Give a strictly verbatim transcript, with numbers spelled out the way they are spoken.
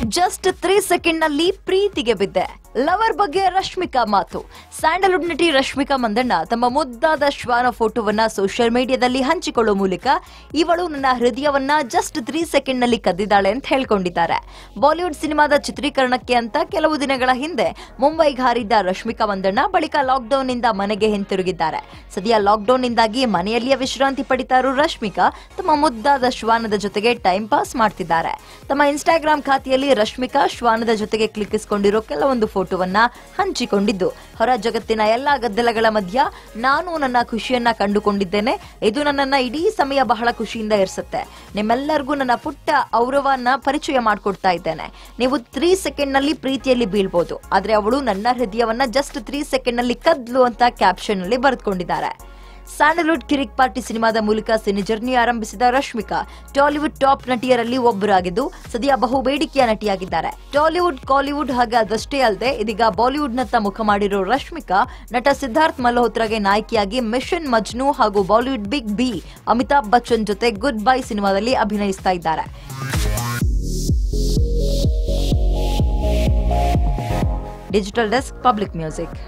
Just three second ನಲ್ಲಿ ಪ್ರೀತಿಗೆ ಬಿದ್ದೆ. ಲವರ್ ಬಗ್ಗೆ ರಶ್ಮಿಕಾ ಮಾತು. ಸ್ಯಾಂಡಲ್ವುಡ್ ನಟಿ ರಶ್ಮಿಕಾ ಮಂದಣ್ಣ ತಮ್ಮ ಮುದ್ದಾದ ಶ್ವಾನ ಫೋಟೋವನ್ನ ಸೋಷಿಯಲ್ ಮೀಡಿಯಾದಲ್ಲಿ ಹಂಚಿಕೊಳ್ಳುವ ಮೂಲಕ ಇವಳು ನನ್ನ ಹೃದಯವನ್ನ ಜಸ್ಟ್ ತ್ರೀ ಸೆಕೆಂಡ್ ನಲ್ಲಿ ಕದ್ದಿದ್ದಾಳೆ ಅಂತ ಹೇಳ್ಕೊಂಡಿದ್ದಾರೆ. ಬಾಲಿವುಡ್ ಸಿನಿಮಾದ ಚಿತ್ರೀಕರಣಕ್ಕೆ ಅಂತ ಕೆಲವು ದಿನಗಳ ಹಿಂದೆ ಮುಂಬೈಗೆ ಹಾರಿದ್ದ ರಶ್ಮಿಕಾ ಮಂದಣ್ಣ ಬಳಿಕ ಲಾಕ್ಡೌನ್ ನಿಂದ ಮನೆಗೆ ಹಿಂತಿರುಗಿದ್ದಾರೆ. ಸದ್ಯ ಲಾಕ್ಡೌನ್ ನಿಂದಾಗಿ ಮನೆಯಲ್ಲಿಯೇ ವಿಶ್ರಾಂತಿ ಪಡಿತಾ ಇರೋ ರಶ್ಮಿಕಾ ತಮ್ಮ ಮುದ್ದಾದ ಶ್ವಾನದ ಜೊತೆಗೆ ಟೈಮ್ ಪಾಸ್ ಮಾಡ್ತಿದ್ದಾರೆ. ತಮ್ಮ ಇನ್ಸ್ಟಾಗ್ರಾಮ್ ಖಾತೆಯಲ್ಲಿ ರಶ್ಮಿಕಾ ಶ್ವಾನದ ಜೊತೆಗೆ ಕ್ಲಿಕ್ಕಿಸಿಕೊಂಡಿರೋ ಕೆಲವೊಂದು ಫೋಟೋವನ್ನ ಹಂಚಿಕೊಂಡಿದ್ದು, ಹೊರ ಜಗತ್ತಿನ ಎಲ್ಲಾ ಗದ್ದಲಗಳ ಮಧ್ಯ ನಾನು ನನ್ನ ಖುಷಿಯನ್ನ ಕಂಡುಕೊಂಡಿದ್ದೇನೆ. ಇದು ನನ್ನನ್ನ ಇಡೀ ಸಮಯ ಬಹಳ ಖುಷಿಯಿಂದ ಇರಿಸುತ್ತೆ. ನಿಮ್ಮೆಲ್ಲರಿಗೂ ನನ್ನ ಪುಟ್ಟ ಔರವನ್ನ ಪರಿಚಯ ಮಾಡಿಕೊಡ್ತಾ ಇದ್ದೇನೆ. ನೀವು ತ್ರೀ ಸೆಕೆಂಡ್ ನಲ್ಲಿ ಪ್ರೀತಿಯಲ್ಲಿ ಬೀಳ್ಬೋದು, ಆದ್ರೆ ಅವಳು ನನ್ನ ಹೃದಯವನ್ನ ಜಸ್ಟ್ ತ್ರೀ ಸೆಕೆಂಡ್ ನಲ್ಲಿ ಕದ್ಲು ಅಂತ ಕ್ಯಾಪ್ಷನ್ ನಲ್ಲಿ ಬರೆದುಕೊಂಡಿದ್ದಾರೆ. ಸ್ಯಾಂಡಲ್ವುಡ್ ಕಿರಿಕ್ ಪಾರ್ಟಿ ಸಿನಿಮಾದ ಮೂಲಕ ಸಿನಿ ಜರ್ನಿ ಆರಂಭಿಸಿದ ರಶ್ಮಿಕಾ ಟಾಲಿವುಡ್ ಟಾಪ್ ನಟಿಯರಲ್ಲಿ ಒಬ್ಬರಾಗಿದ್ದು ಸದ್ಯ ಬಹು ಬೇಡಿಕೆಯ ನಟಿಯಾಗಿದ್ದಾರೆ. ಟಾಲಿವುಡ್, ಕಾಲಿವುಡ್ ಹಾಗೆ ಅದಷ್ಟೇ ಅಲ್ಲದೆ ಇದೀಗ ಬಾಲಿವುಡ್ ನತ್ತ ಮುಖ ಮಾಡಿರೋ ರಶ್ಮಿಕಾ ನಟ ಸಿದ್ಧಾರ್ಥ್ ಮಲ್ಹೋತ್ರಾಗೆ ನಾಯಕಿಯಾಗಿ ಮಿಷನ್ ಮಜ್ನು ಹಾಗೂ ಬಾಲಿವುಡ್ ಬಿಗ್ ಬಿ ಅಮಿತಾಬ್ ಬಚ್ಚನ್ ಜೊತೆ ಗುಡ್ ಬೈ ಸಿನಿಮಾದಲ್ಲಿ ಅಭಿನಯಿಸ್ತಾ ಇದ್ದಾರೆ. Digital desk, public music.